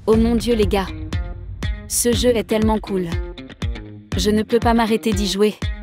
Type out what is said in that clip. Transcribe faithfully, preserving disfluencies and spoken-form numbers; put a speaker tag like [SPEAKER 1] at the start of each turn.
[SPEAKER 1] Oh mon Dieu les gars. Ce jeu est tellement cool. Je ne peux pas m'arrêter d'y jouer.